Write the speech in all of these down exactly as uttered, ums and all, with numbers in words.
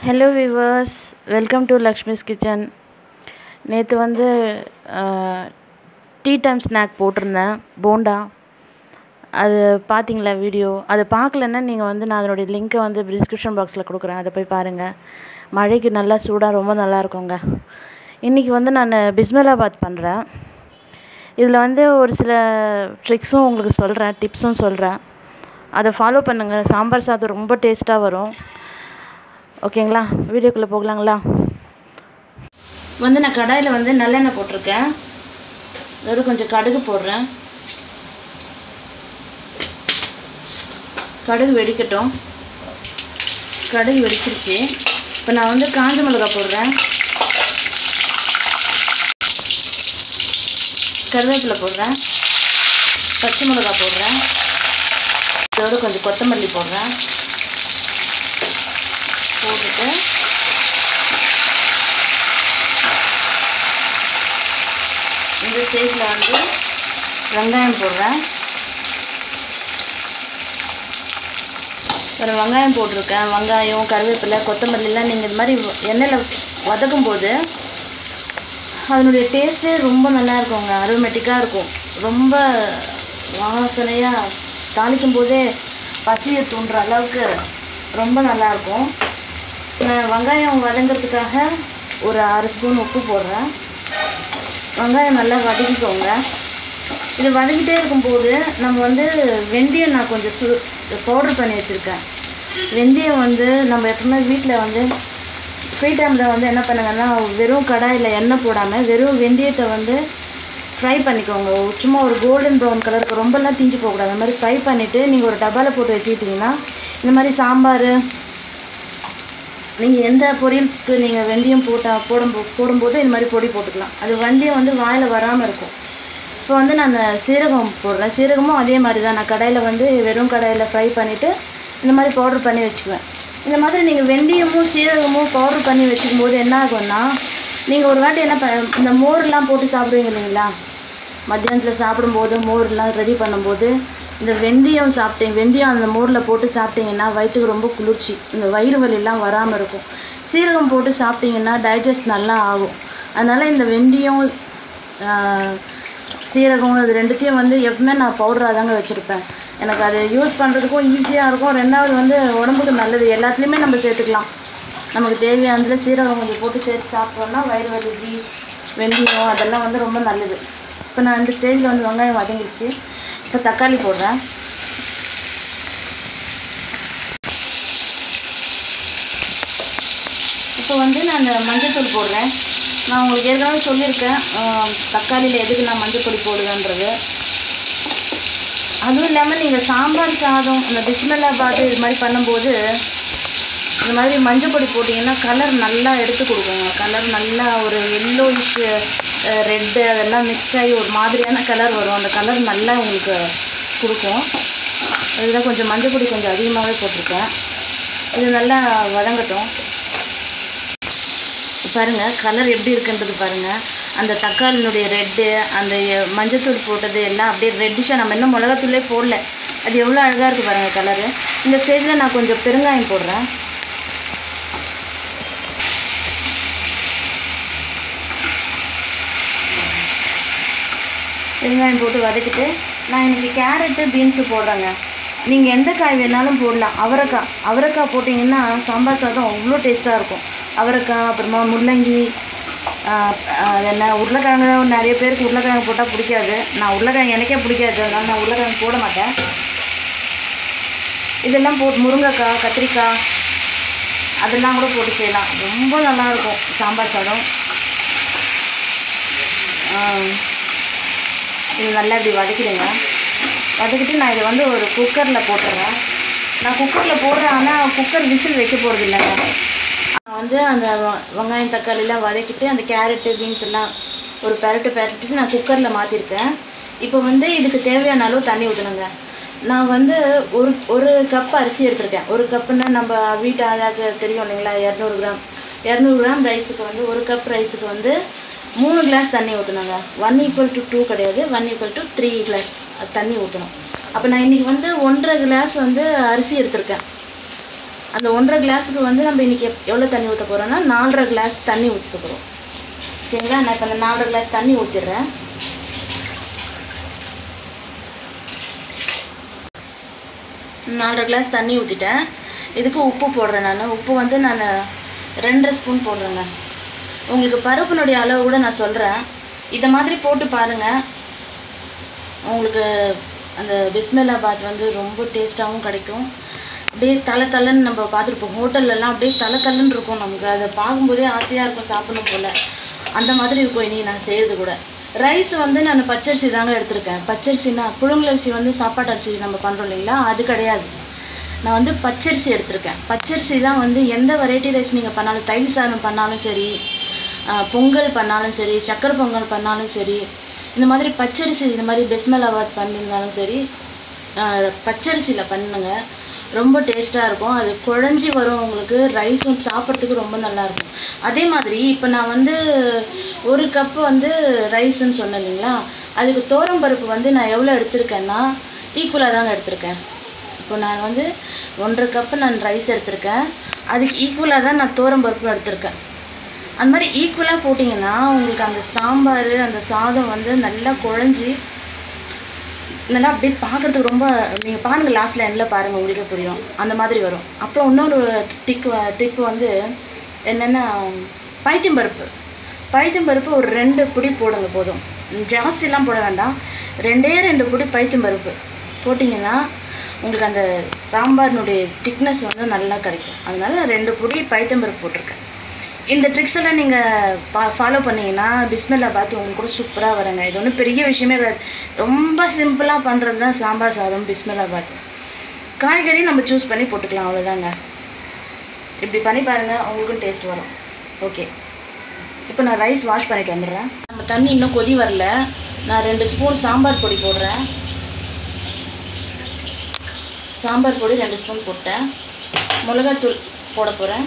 Hello viewers, welcome to Lakshmi's Kitchen. நேற்று வந்து tea time snack போட்டிருந்தேன் போண்டா. அது பார்த்தீங்களா வீடியோ? அதை பார்க்கலன்னா நீங்கள் வந்து நான் அதனுடைய லிங்க்கை வந்து டிஸ்கிரிப்ஷன் பாக்ஸில் கொடுக்குறேன், அதை போய் பாருங்கள். மழைக்கு நல்லா சூடாக ரொம்ப நல்லா இருக்குங்க. இன்றைக்கி வந்து நான் பிஸ்மில்லாபாத் பண்ணுறேன். இதில் வந்து ஒரு சில ட்ரிக்ஸும் உங்களுக்கு சொல்கிறேன், டிப்ஸும் சொல்கிறேன். அதை ஃபாலோ பண்ணுங்கள். சாம்பார் சாதம் ரொம்ப டேஸ்ட்டாக வரும். ஓகேங்களா, வீடியோக்குள்ளே போகலாங்களா? வந்து நான் கடாயில் வந்து நல்லெண்ணெய் போட்டிருக்கேன். அதோட கொஞ்சம் கடுகு போடுறேன். கடுகு வெடிக்கட்டும். கடுகு வெடிச்சிருச்சு. இப்போ நான் வந்து காஞ்ச மிளகாய் போடுறேன், கருவேப்பிலை போடுறேன், பச்சை மிளகாய் போடுறேன், இதோட கொஞ்சம் கொத்தமல்லி போடுறேன். போட்டுட்டு இந்த ஸ்டேஜில் வந்து வெங்காயம் போடுறேன். ஒரு வெங்காயம் போட்டிருக்கேன். வெங்காயம், கருவேப்பிலை, கொத்தமல்லிலாம் நீங்கள் இது மாதிரி எண்ணெயில் வதக்கும் போது அதனுடைய டேஸ்ட்டே ரொம்ப நல்லா இருக்குங்க. அரோமேட்டிக்காக இருக்கும். ரொம்ப வாசனையாக தாளிக்கும் போதே பசியை தூண்டுற அளவுக்கு ரொம்ப நல்லாயிருக்கும். நான் வெங்காயம் வதங்கிறதுக்காக ஒரு அரை ஸ்பூன் உப்பு போடுறேன். வெங்காயம் நல்லா வதக்கிக்கோங்க. இது வதக்கிட்டே இருக்கும்போது நம்ம வந்து வெந்தயம் நான் கொஞ்சம் சு பவுட்ரு பண்ணி வச்சுருக்கேன். வெந்தயம் வந்து நம்ம எப்பவுமே வீட்டில் வந்து ஃப்ரீ டைமில் வந்து என்ன பண்ணுங்கன்னா, வெறும் கடாயில் எண்ணெய் போடாமல் வெறும் வெந்தயத்தை வந்து ஃப்ரை பண்ணிக்கோங்க. சும்மா ஒரு கோல்டன் ப்ரௌன் கலருக்கு ரொம்பலாம் தீஞ்சு போகக்கூடாது. அந்த மாதிரி ஃப்ரை பண்ணிவிட்டு நீங்கள் ஒரு டப்பாவில் போட்டு வச்சுக்கிட்டிங்கன்னா இந்த மாதிரி சாம்பார், நீங்கள் எந்த பொரியலுக்கு நீங்கள் வெந்தயம் போட்டால் போடும் போடும்போது இந்த மாதிரி பொடி போட்டுக்கலாம். அது வெந்தயம் வந்து வாயில் வராமல் இருக்கும். இப்போ வந்து நான் சீரகம் போடுறேன். சீரகமும் அதே மாதிரி தான். நான் கடாயில் வந்து வெறும் கடாயில் ஃப்ரை பண்ணிவிட்டு இந்த மாதிரி பவுட்ரு பண்ணி வச்சுக்குவேன். இந்த மாதிரி நீங்கள் வெந்தயமும் சீரகமும் பவுட்ரு பண்ணி வச்சுக்கும் போது என்ன ஆகும்னா, நீங்கள் ஒரு வாட்டி என்ன ப இந்த மோர்லாம் போட்டு சாப்பிடுவீங்க இல்லைங்களா? மத்தியானத்தில் சாப்பிடும்போது மோர்லாம் ரெடி பண்ணும்போது இந்த வெந்தயம் சாப்பிட்டீங்க, வெந்தயம் அந்த மோரில் போட்டு சாப்பிட்டிங்கன்னா வயிற்றுக்கு ரொம்ப குளிர்ச்சி, இந்த வயிறு வலியெல்லாம் வராமல் இருக்கும். சீரகம் போட்டு சாப்பிட்டிங்கன்னா டைஜஸ்ட் நல்லா ஆகும். அதனால் இந்த வெந்தயம், சீரகம் இது ரெண்டுத்தையும் வந்து எப்பவுமே நான் பவுடராக தாங்க வச்சுருப்பேன். எனக்கு அது யூஸ் பண்ணுறதுக்கும் ஈஸியாக இருக்கும். ரெண்டாவது வந்து உடம்புக்கு நல்லது. எல்லாத்துலேயுமே நம்ம சேர்த்துக்கலாம். நமக்கு தேவையானதில் சீரகம் கொஞ்சம் போட்டு சேர்த்து சாப்பிட்டோம்னா வயிறு வலி, வெந்தயம் அதெல்லாம் வந்து ரொம்ப நல்லது. இப்போ நான் இந்த ஸ்டேஜில் வந்து வெங்காயம் வதங்கிடுச்சு. இப்போ தக்காளி போடுறேன். இப்போ வந்து நான் மஞ்சள்தூள் போடுறேன். நான் உங்களுக்கு ஏற்கனவே சொல்லியிருக்கேன் தக்காளியில் எதுக்கு நான் மஞ்சள் பொடி போடுவேன்றது. அதுவும் இல்லாமல் நீங்கள் சாம்பார் சாதம் இந்த பிஸ்மில்லாபாத் இது மாதிரி பண்ணும்போது இந்த மாதிரி மஞ்சள் பொடி போட்டிங்கன்னா கலர் நல்லா எடுத்து கொடுக்குங்க. கலர் நல்லா ஒரு எல்லோயிஷ், ரெட்டு அதெல்லாம் மிக்ஸ் ஆகி ஒரு மாதிரியான கலர் வரும். அந்த கலர் நல்லா உங்களுக்கு கொடுக்கும். இதுதான் கொஞ்சம் மஞ்சள் பொடி கொஞ்சம் அதிகமாகவே போட்டிருக்கேன். இது நல்லா வதங்கட்டும். பாருங்கள் கலர் எப்படி இருக்குன்றது பாருங்கள். அந்த தக்காளினுடைய ரெட்டு, அந்த மஞ்சத்தூள் போட்டது எல்லாம் அப்படியே ரெட்டிஷாக, நம்ம இன்னும் மிளகாத்தூளே போடல. அது எவ்வளோ அழகாக இருக்குது பாருங்கள் கலரு. இந்த ஸ்டேஜில் நான் கொஞ்சம் பெருங்காயம் போடுறேன். வெங்காயம் போட்டு வதக்கிட்டு நான் இன்றைக்கி கேரட்டு, பீன்ஸு போடுறேங்க. நீங்கள் எந்த காய் வேணாலும் போடலாம். அவரைக்காய் அவரைக்காய் போட்டிங்கன்னா சாம்பார் சாதம் அவ்வளோ டேஸ்ட்டாக இருக்கும். அவரைக்காய், அப்புறமா முள்ளங்கி, என்ன உருளைக்கிழங்கு. நிறைய பேருக்கு உருளைக்கிழங்கு போட்டால் பிடிக்காது. நான் உருளைக்கிழங்கு எனக்கே பிடிக்காது, அதனால் நான் உருளைக்கிழங்கு போட மாட்டேன். இதெல்லாம் போட்டு முருங்கைக்காய், கத்திரிக்காய் அதெல்லாம் கூட போட்டு செய்யலாம். ரொம்ப நல்லாயிருக்கும் சாம்பார் சாதம். இது நல்லா இப்படி வதக்கிடுங்க. வதக்கிட்டு நான் இதை வந்து ஒரு குக்கரில் போட்டுறேன். நான் குக்கரில் போடுறேன், ஆனால் குக்கர் விசில் வைக்க போகிறது இல்லைங்க. நான் வந்து அந்த வெங்காயம் தக்காளிலாம் வதக்கிட்டு அந்த கேரட்டு, பீன்ஸ் எல்லாம் ஒரு பெரட்டு பெரட்டிட்டு நான் குக்கரில் மாற்றிருக்கேன். இப்போ வந்து இதுக்கு தேவையான அளவு தண்ணி ஊற்றணுங்க. நான் வந்து ஒரு ஒரு கப் அரிசி எடுத்திருக்கேன். ஒரு கப்புன்னா நம்ம வீட்டு ஆளாக தெரியும் இல்லைங்களா? இரநூறு கிராம் இரநூறு கிராம் ரைஸுக்கு வந்து ஒரு கப் ரைஸுக்கு வந்து மூணு கிளாஸ் தண்ணி ஊற்றணுங்க. ஒன் ஈக்குவல் டு டூ கிடையாது, one equal to three glass தண்ணி ஊற்றணும். அப்போ நான் இன்றைக்கி வந்து ஒன்றரை கிளாஸ் வந்து அரிசி எடுத்திருக்கேன். அந்த ஒன்றரை கிளாஸுக்கு வந்து நம்ம இன்றைக்கி எவ்வளோ தண்ணி ஊற்ற போகிறோன்னா நாலரை கிளாஸ் தண்ணி ஊற்ற போகிறோம். ஓகேங்களா? நான் இப்போ அந்த நாலரை கிளாஸ் தண்ணி ஊற்றிடுறேன். நாலரை கிளாஸ் தண்ணி ஊற்றிட்டேன். இதுக்கு உப்பு போடுறேன். நான் உப்பு வந்து நான் ரெண்டரை ஸ்பூன் போடுறேங்க. உங்களுக்கு பருப்பினுடைய அளவு கூட நான் சொல்கிறேன். இதை மாதிரி போட்டு பாருங்கள். உங்களுக்கு அந்த பிஸ்மில்லாபாத் வந்து ரொம்ப டேஸ்ட்டாகவும் கிடைக்கும். அப்படியே தலை தலைன்னு நம்ம பார்த்துருப்போம் ஹோட்டல்லலாம், அப்படியே தலை தலைன்னு இருக்கும். நமக்கு அதை பார்க்கும்போதே ஆசையாக இருக்கும் சாப்பிடணும் போல். அந்த மாதிரி இருக்கும் இனி நான் செய்கிறது கூட. ரைஸ் வந்து நான் பச்சரிசி தாங்க எடுத்திருக்கேன். பச்சரிசினா புழுங்கலரிசி வந்து சாப்பாட்டு அரிசி நம்ம பண்ணுறோம் இல்லைங்களா, அது கிடையாது. நான் வந்து பச்சரிசி எடுத்திருக்கேன். பச்சரிசி தான் வந்து எந்த வெரைட்டி ரைஸ் நீங்கள் பண்ணாலும், தயிர் சாதம் பண்ணாலும் சரி, பொங்கல் பண்ணாலும் சரி, சக்கரை பொங்கல் பண்ணாலும் சரி, இந்த மாதிரி பச்சரிசி இந்த மாதிரி பிஸ்மில்லாபாத் பண்ணியிருந்தாலும் சரி, பச்சரிசியில் பண்ணுங்க. ரொம்ப டேஸ்ட்டாக இருக்கும். அது குழஞ்சி வரும். உங்களுக்கு ரைஸும் சாப்பிட்றதுக்கு ரொம்ப நல்லாயிருக்கும். அதே மாதிரி இப்போ நான் வந்து ஒரு கப்பு வந்து ரைஸுன்னு சொன்னேன் இல்லைங்களா, அதுக்கு தோரம் பருப்பு வந்து நான் எவ்வளோ எடுத்திருக்கேன்னா ஈக்குவலாக தாங்க எடுத்திருக்கேன். இப்போ நான் வந்து ஒன்றரை கப்பு நான் ரைஸ் எடுத்திருக்கேன். அதுக்கு ஈக்குவலாக தான் நான் தோரம் பருப்பு எடுத்திருக்கேன். அந்த மாதிரி ஈக்குவலாக போட்டிங்கன்னா உங்களுக்கு அந்த சாம்பார் அந்த சாதம் வந்து நல்லா குழஞ்சி நல்லா அப்படியே பார்க்குறதுக்கு ரொம்ப, நீங்கள் பாருங்கள் லாஸ்ட்டில் எண்ணில் பாருங்கள் உங்களுக்கே புரியும், அந்த மாதிரி வரும். அப்புறம் இன்னொரு டிக்கு டிப்பு வந்து என்னென்னா பைத்தம்பருப்பு. பைத்தம்பருப்பு ஒரு ரெண்டு பிடி போடுங்க போதும். ஜாஸ்திலாம் போட வேண்டாம். ரெண்டே ரெண்டு பிடி பைத்தம்பருப்பு போட்டிங்கன்னா உங்களுக்கு அந்த சாம்பாரினுடைய திக்னஸ் வந்து நல்லா கிடைக்கும். அதனால் ரெண்டு பிடி பைத்தம்பருப்பு போட்டிருக்கேன். இந்த ட்ரிக்ஸ் எல்லாம் நீங்கள் பா ஃபாலோ பண்ணிங்கன்னா பிஸ்மில்லாபாத் உங்களுக்கு கூட சூப்பராக வருங்க. இது ஒன்றும் பெரிய விஷயமே கிடையாது. ரொம்ப சிம்பிளாக பண்ணுறது தான் சாம்பார் சாதம் பிஸ்மில்லாபாத். காய்கறி நம்ம சூஸ் பண்ணி போட்டுக்கலாம், அவ்வளோதாங்க. இப்படி பண்ணி பாருங்கள், உங்களுக்கும் டேஸ்ட் வரும். ஓகே, இப்போ நான் ரைஸ் வாஷ் பண்ணிட்டு வந்துடுறேன். நம்ம தண்ணி இன்னும் கொதி வரல. நான் ரெண்டு ஸ்பூன் சாம்பார் பொடி போடுறேன். சாம்பார் பொடி ரெண்டு ஸ்பூன் போட்டேன். மிளகாத்தூள் போட போகிறேன்.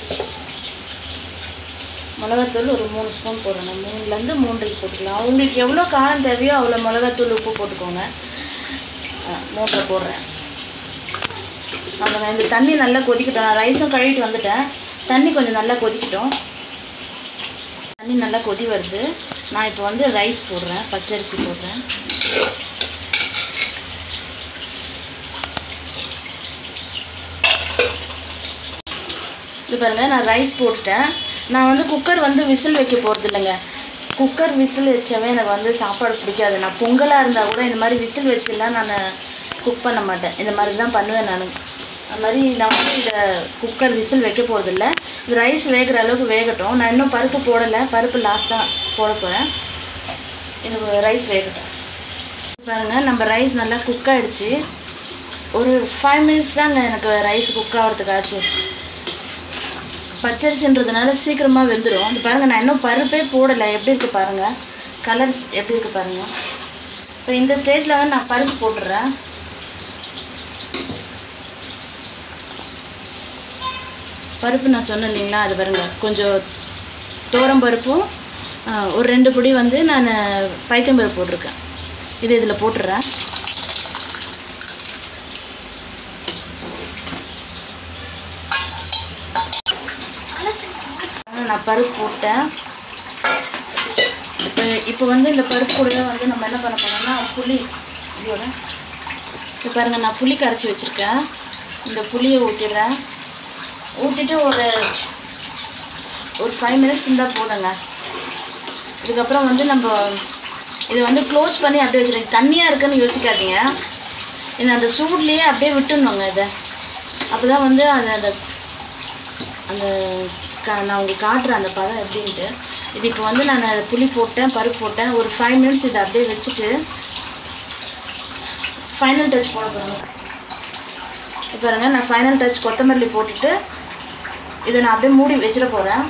மிளகாத்தூள் ஒரு மூணு ஸ்பூன் போடுறேன். மூணுலேருந்து மூன்றைக்கு போட்டுக்கலாம். உங்களுக்கு எவ்வளோ காரம் தேவையோ அவ்வளோ மிளகாத்தூள் உப்பு போட்டுக்கோங்க. மூன்றை போடுறேன். அவ்வளோ. இந்த தண்ணி நல்லா கொதிக்கட்டும். நான் ரைஸும் கழுவிட்டு வந்துட்டேன். தண்ணி கொஞ்சம் நல்லா கொதிக்கட்டும். தண்ணி நல்லா கொதி வருது. நான் இப்போ வந்து ரைஸ் போடுறேன். பச்சரிசி போடுறேன். இது பாருங்கள், நான் ரைஸ் போட்டுட்டேன். நான் வந்து குக்கர் வந்து விசில் வைக்க போகிறது இல்லைங்க. குக்கர் விசில் வச்சவே எனக்கு வந்து சாப்பாடு பிடிக்காது. நான் பொங்கலாக இருந்தால் கூட இந்த மாதிரி விசில் வச்சுலாம் நான் குக் பண்ண மாட்டேன். இந்த மாதிரி தான் பண்ணுவேன் நான். அது மாதிரி நான் வந்து இதை குக்கர் விசில் வைக்க போகிறதில்ல. இது ரைஸ் வேகிற அளவுக்கு வேகட்டும். நான் இன்னும் பருப்பு போடலை. பருப்பு லாஸ்ட் தான் போட போகிறேன். இது ரைஸ் வேகட்டும். பாருங்கள், நம்ம ரைஸ் நல்லா குக் ஆகிடுச்சு. ஒரு ஃபைவ் மினிட்ஸ் தாங்க எனக்கு ரைஸ் குக் ஆகிறதுக்கு ஆச்சு. பச்சரிசின்றதுனால சீக்கிரமாக வெந்துடும். அது பாருங்கள், நான் இன்னும் பருப்பே போடலை. எப்படி இருக்குது பாருங்கள், கலர்ஸ் எப்படி இருக்குது பாருங்கள். இப்போ இந்த ஸ்டேஜில் வந்து நான் பருப்பு போட்டுடுறேன். பருப்பு நான் சொன்னேன் இல்லைங்களா, அது பாருங்கள், கொஞ்சம் தோரம் பருப்பும் ஒரு ரெண்டு பொடி வந்து நான் பைத்தம்பருப்பு போட்டிருக்கேன். இது இதில் போட்டுடுறேன். நான் பருப்பு போட்டேன். இப்போ இப்போ வந்து இந்த பருப்பு கூட வந்து நம்ம என்ன பண்ண போறோம்னா புளி இதோட இப்போ பாருங்கள், நான் புளி கரைச்சி வச்சுருக்கேன். இந்த புளியை ஊற்றிடுறேன். ஊற்றிட்டு ஒரு ஒரு ஃபைவ் மினிட்ஸ் இருந்தால் போதுங்க. இதுக்கப்புறம் வந்து நம்ம இதை வந்து க்ளோஸ் பண்ணி அப்படியே வச்சுருங்க. தண்ணியாக இருக்குன்னு யோசிக்காதீங்க. இந்த அந்த சூட்லேயே அப்படியே விட்டுணுங்க. இதை அப்போ தான் வந்து அது அந்த அந்த கா நான் உங்களுக்கு காட்டுறேன் அந்த பதம் எப்படின்ட்டு. இது இப்போ வந்து நான் புளி போட்டேன், பருப்பு போட்டேன். ஒரு ஃபைவ் மினிட்ஸ் இதை அப்படியே வச்சுட்டு ஃபைனல் டச் போட போகிறேன். இப்போ பாருங்க, நான் ஃபைனல் டச் கொத்தமல்லி போட்டுட்டு இதை நான் அப்படியே மூடி வச்சிட போகிறேன்.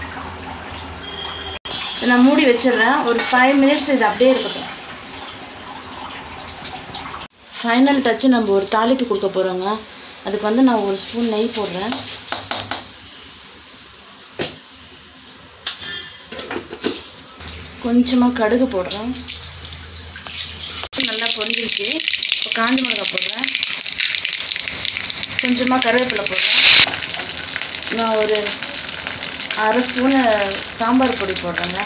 நான் மூடி வச்சிடுறேன். ஒரு ஃபைவ் மினிட்ஸ் இது அப்படியே இருக்கட்டும். ஃபைனல் டச்சு நம்ம ஒரு தாளிப்பு கொடுக்க போகிறோங்க. அதுக்கு வந்து நான் ஒரு ஸ்பூன் நெய் போடுறேன். கொஞ்சமாக கடுகு போடுறேன். நல்லா பொரிஞ்சிருச்சு. இப்போ காஞ்ச மிளகாய் போடுறேன். கொஞ்சமாக கருவேப்பிலை போடுறேன். நான் ஒரு அரை ஸ்பூனு சாம்பார் பொடி போடுறேங்க.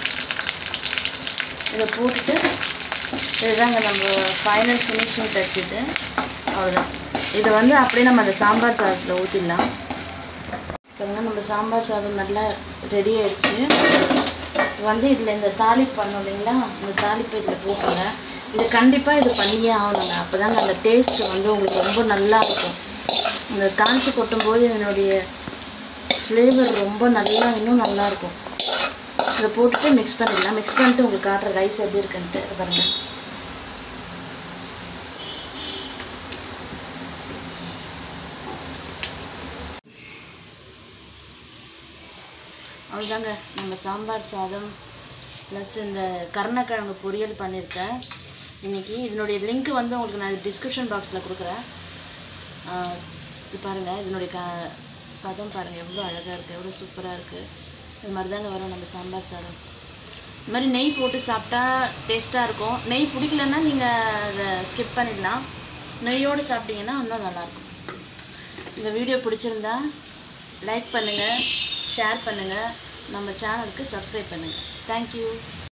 இதை போட்டுட்டு இதுதாங்க நம்ம ஃபைனல் ஃபினிஷிங் டச்சுட்டு அவ்வளோதான். இதை வந்து அப்படியே நம்ம அந்த சாம்பார் சாதத்தில் ஊற்றிடலாம். பாருங்க நம்ம சாம்பார் சாதம் நல்லா ரெடி ஆகிடுச்சு. வந்து இதில் இந்த தாளிப்பு பண்ணோம் இல்லைங்களா, இந்த தாளிப்பை இதில் போட்டுங்க. இது கண்டிப்பாக இது பண்ணியே ஆகணுங்க. அப்போ தாங்க அந்த டேஸ்ட்டு வந்து உங்களுக்கு ரொம்ப நல்லா இருக்கும். இந்த தாளித்து கொட்டும்போது இதனுடைய ஃப்ளேவர் ரொம்ப நல்லா இன்னும் நல்லாயிருக்கும். இதை போட்டுட்டு மிக்ஸ் பண்ணிடலாம். மிக்ஸ் பண்ணிட்டு உங்களுக்கு காட்டுற ரைஸ் எப்படி இருக்குன்ட்டு பாருங்கள். அவ்வளோதாங்க நம்ம சாம்பார் சாதம் ப்ளஸ் இந்த கருணக்கிழங்கு பொரியல் பண்ணியிருக்கேன் இன்றைக்கி. இதனுடைய லிங்க் வந்து உங்களுக்கு நான் டிஸ்கிரிப்ஷன் பாக்ஸில் கொடுக்குறேன். இது பாருங்கள், இதனுடைய க பதம் பாருங்கள் எவ்வளோ அழகாக இருக்குது, எவ்வளோ சூப்பராக இருக்குது. இது மாதிரி தாங்க வரும் நம்ம சாம்பார் சாதம். இது மாதிரி நெய் போட்டு சாப்பிட்டா டேஸ்ட்டாக இருக்கும். நெய் பிடிக்கலன்னா நீங்கள் அதை ஸ்கிப் பண்ணிடலாம். நெய்யோடு சாப்பிட்டீங்கன்னா இன்னும் நல்லாயிருக்கும். இந்த வீடியோ பிடிச்சிருந்தா லைக் பண்ணுங்கள், ஷேர் பண்ணுங்கள், நம்ம சேனலுக்கு சப்ஸ்கிரைப் பண்ணுங்கள். தேங்க்யூ.